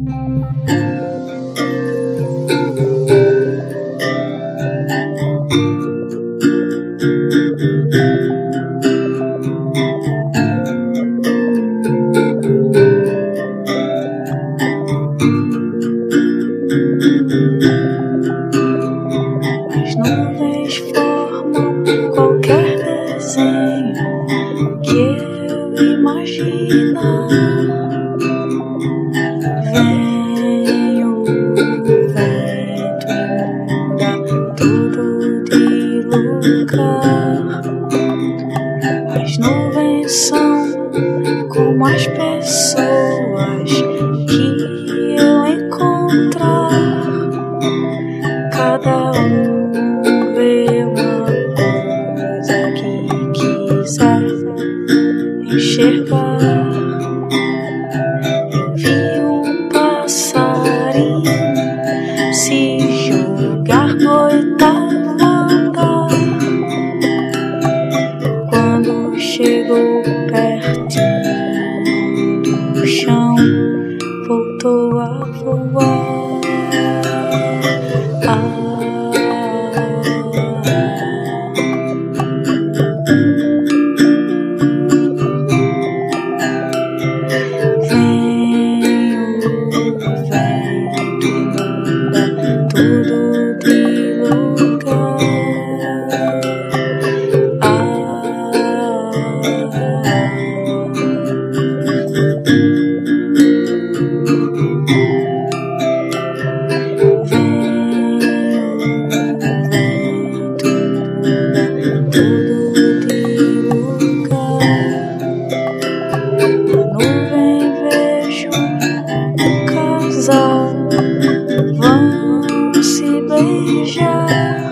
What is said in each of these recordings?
As nuvens formam qualquer desenho que eu imaginar. Vem o vento e muda tudo de lugar. As nuvens são como as pessoas que eu encontrar. Cada um vê uma coisa que quiser enxergar. Eu vi um passarinho se jogar no oitavo andar. Quando chegou pertinho do chão, voltou a voar. Vão se beijar.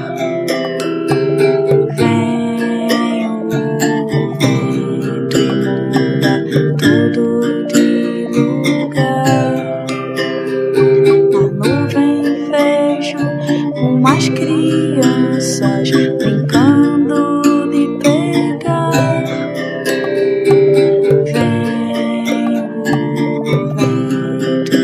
Vem o vento e muda tudo de lugar. Na nuvem vejo umas crianças brincando de pegar. Vem o vento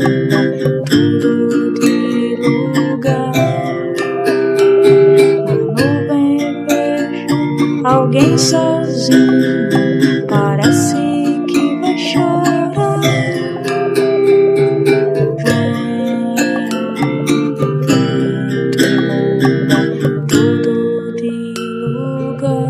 alguém sozinho, parece que vai chorar. Vem, muda tudo de lugar.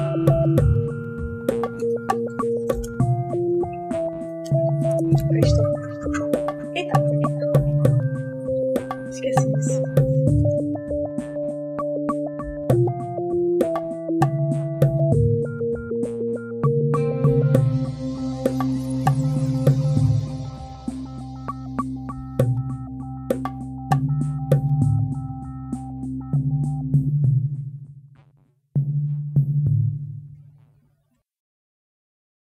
Prestou.